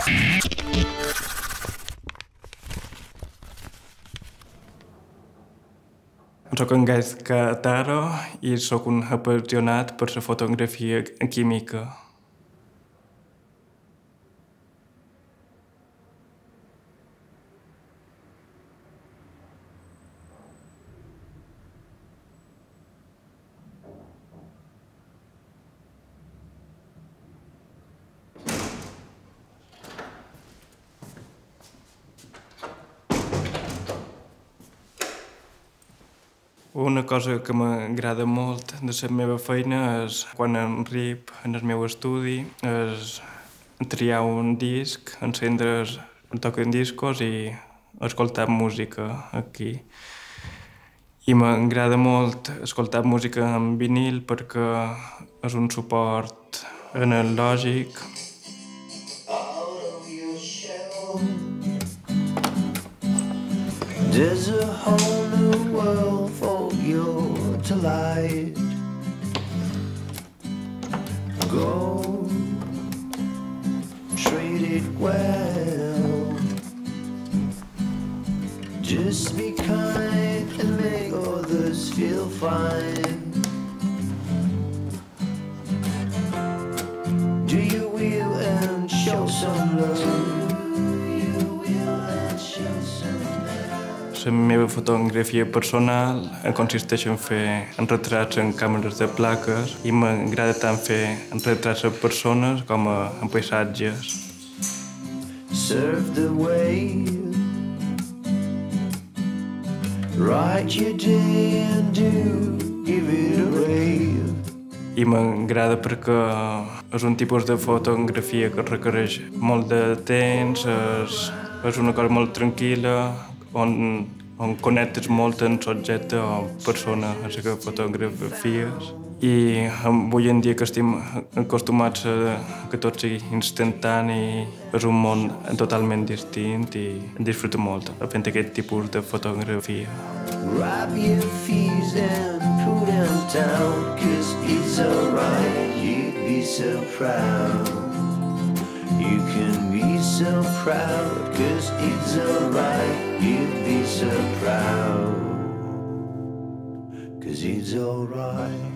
Soc en Gaisca Taro i soc un apassionat per la fotografia química. Una cosa que m'agrada molt de la meva feina és, quan arribo en el meu estudi, és triar un disc, encendre el tocadiscos i escoltar música aquí. I m'agrada molt escoltar música en vinil perquè és un suport analògic. There's a whole new world for you to light. Go, treat it well. Just be kind and make others feel fine. Do your will and show some love. La meva fotografia personal consisteix en fer retrats en càmeres de plaques i m'agrada tant fer retrats de persones com en paisatges. Surf the wave, write your day and give it a rave. I m'agrada perquè és un tipus de fotografia que requereix molt de temps, és una cosa molt tranquil·la, on connectes molt amb l'objecte o persona a la que fotografies. I avui en dia que estem acostumats a que tot sigui instantani, és un món totalment distint i disfruto molt fent aquest tipus de fotografia. Wrap your fees and put them down, 'cause it's alright, you'd be so proud. You can be so proud, 'cause it's alright, you'd be so proud, 'cause it's alright.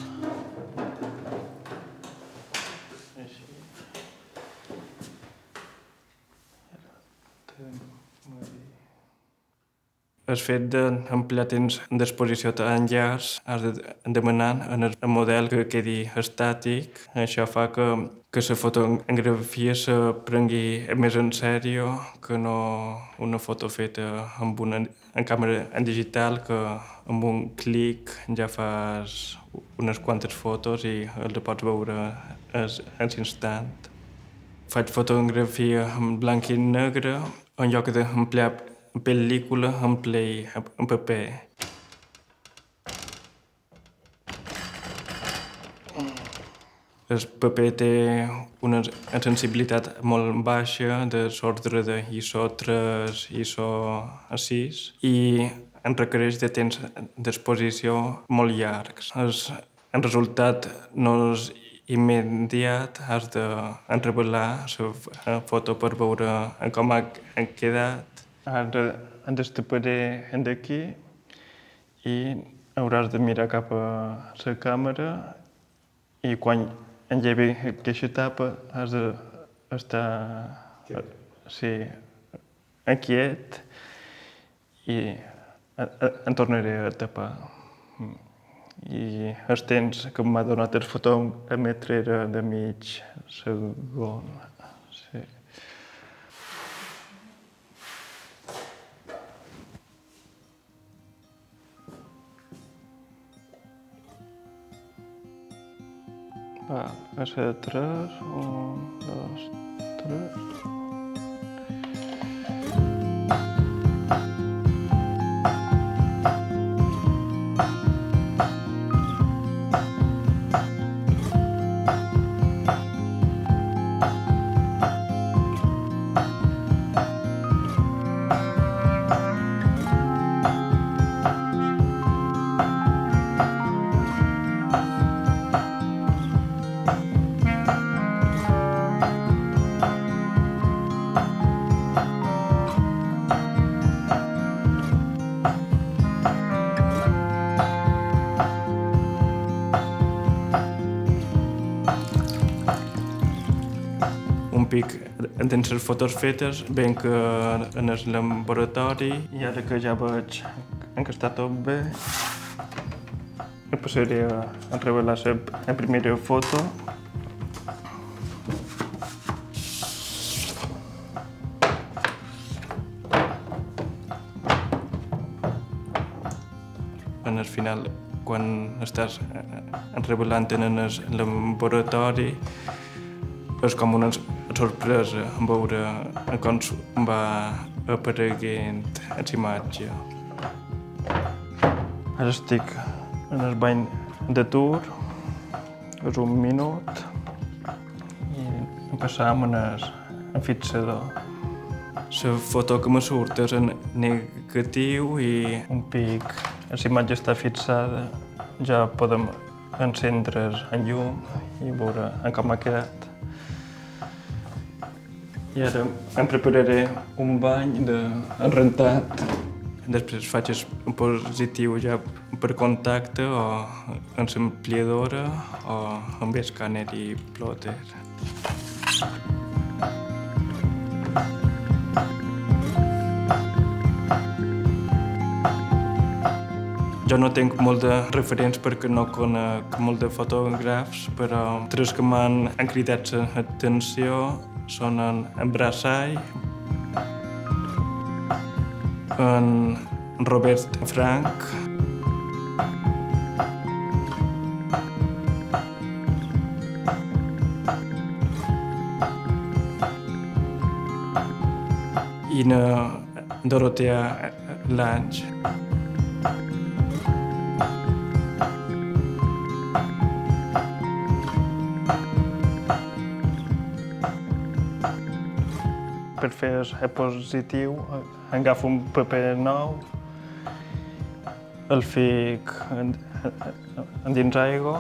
El fet d'emplear temps d'exposició tan llargs has de demanar en el model que quedi estàtic. Això fa que la fotografia se prengui més en sèrio que no una foto feta amb una càmera digital que amb un clic ja fas unes quantes fotos i les pots veure a l'instant. Faig fotografia en blanc i negre, en lloc d'emplear pel·lícula, emplei en paper. El paper té una sensibilitat molt baixa, de l'ordre de ISO 3, ISO 6, i en requereix de temps d'exposició molt llargs. El resultat no és immediat, has d'enrevelar la foto per veure com ha quedat. Ara han d'estaparé d'aquí i hauràs de mirar cap a la càmera i quan engevi aquesta etapa has d'estar quiet i en tornaré a tapar. I el temps que m'ha donat el fotòmetre era de mig segon. Sí. Va, a ser 3, 1, 2, 3... un pic dins les fotos fetes, venc en el laboratori i ara que ja veig que està tot bé, passaré a revelar la primera foto. En el final, quan estàs revelant en el laboratori, és com una sorpresa veure com va apareguent la imatge. Ara estic en el bany d'atur, és 1 minut, i passam en el fixador. La foto que me surt és en negatiu i un pic. La imatge està fixada, ja podem encendre el llum i veure com ha quedat. I ara em prepararé un bany de rentat. Després faig el positiu ja per contacte o amb l'ampliadora o amb escàner i plòter. Jo no tinc molt de referents perquè no conec molt de fotògrafs, però tres que m'han cridat l'atenció són en Brassai, en Robert Frank i na Dorotea Lange. Per fer el positiu, agafo un paper nou, el fic dins aigua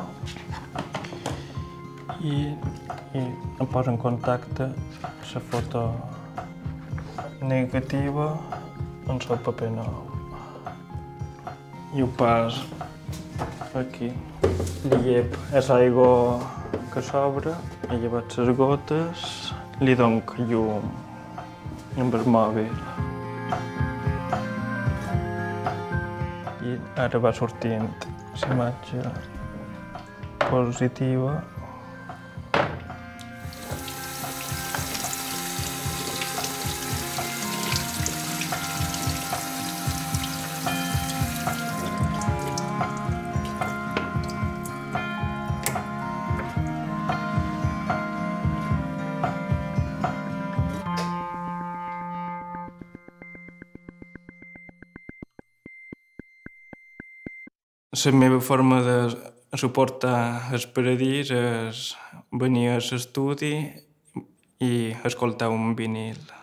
i em poso en contacte la foto negativa amb el paper nou. I ho pas aquí. Li llep l'aigua que sobra, he llevat les gotes, li dono llum amb el mòbil. I ara va sortint la imatge positiva. La meva forma de suportar el paradís és venir a l'estudi i escoltar un vinil.